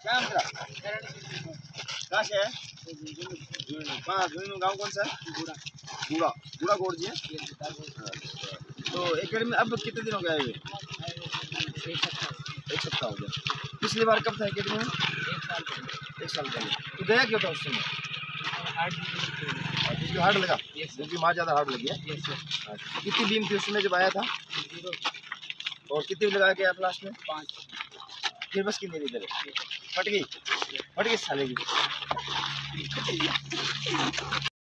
क्या नाम तेरा? कहाँ से है? कहाँ गाँव कौन सा है? बूढ़ा बूढ़ा गोड़ जी है। तो एकेडमी में अब कितने दिन हो गया? एक सप्ताह हो गया। पिछली बार कब था एकेडमी में? 1 साल पहले। तो गया क्यों था उस समय? हार्ड लगा क्योंकि माँ ज़्यादा हार्ड लगी है। कितनी बीम थी उसमें जब आया था? 0। और कितनी लगा के आया लास्ट में? 5। फिर बस कितनी देर चले? फट गई साले की।